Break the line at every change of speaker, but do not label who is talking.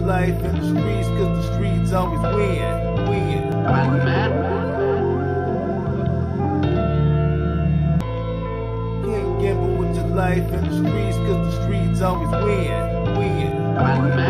your life in the streets, cause the streets always win. Can't gamble with your life in the streets, cause the streets always win.